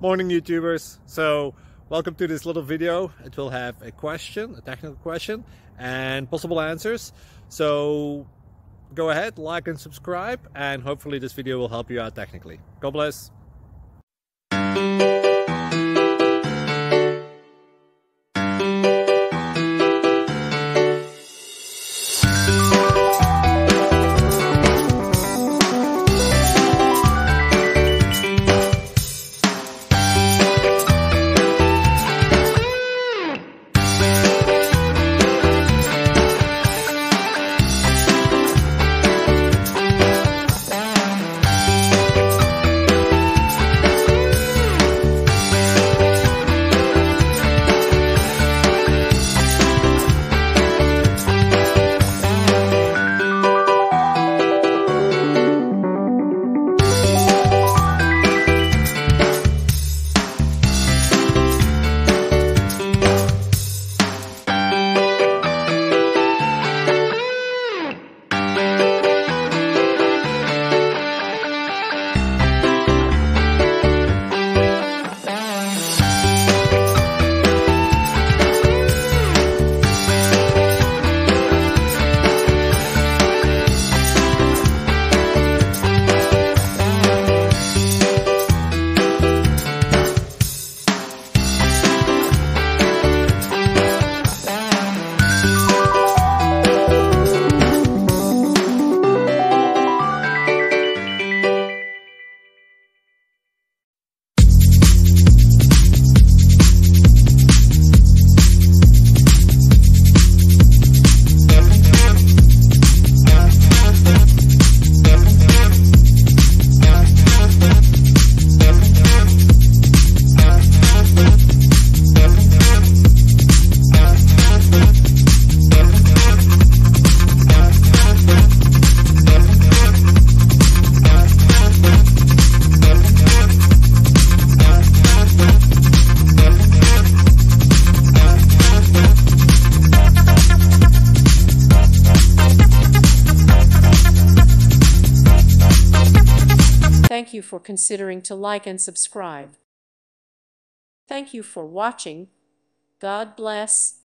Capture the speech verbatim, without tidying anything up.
Morning YouTubers. So welcome to this little video. It will have a question, a technical question, and possible answers. So go ahead, like and subscribe, and hopefully this video will help you out technically. God bless. Thank you for considering to like and subscribe. Thank you for watching. God bless.